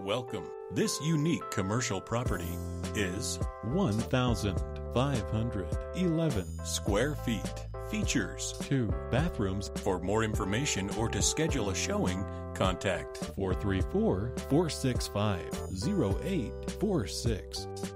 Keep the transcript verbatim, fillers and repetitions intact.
Welcome. This unique commercial property is one thousand five hundred eleven square feet. Features two bathrooms. For more information or to schedule a showing, contact four three four, four six five, zero eight four six.